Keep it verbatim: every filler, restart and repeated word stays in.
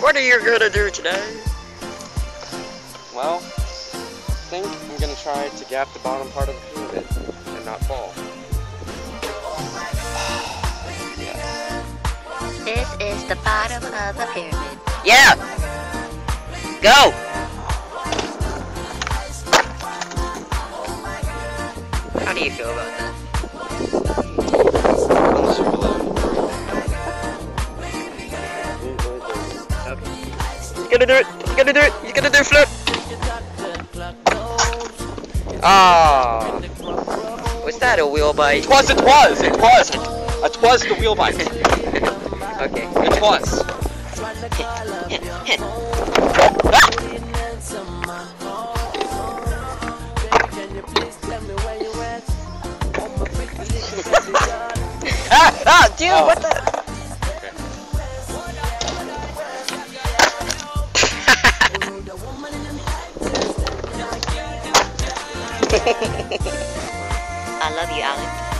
What are you gonna do today? Well, I think I'm gonna try to gap the bottom part of the pyramid and not fall. This is the bottom of the pyramid. Yeah! Go! How do you feel about that? Okay. You gotta do it! You gotta do it! You gotta do a flip! Ah! Was that a wheel bite? It was, it was, it was! It was the wheel bite. Okay. It was. ah, ah, dude, Oh. what the? I love you, Alex.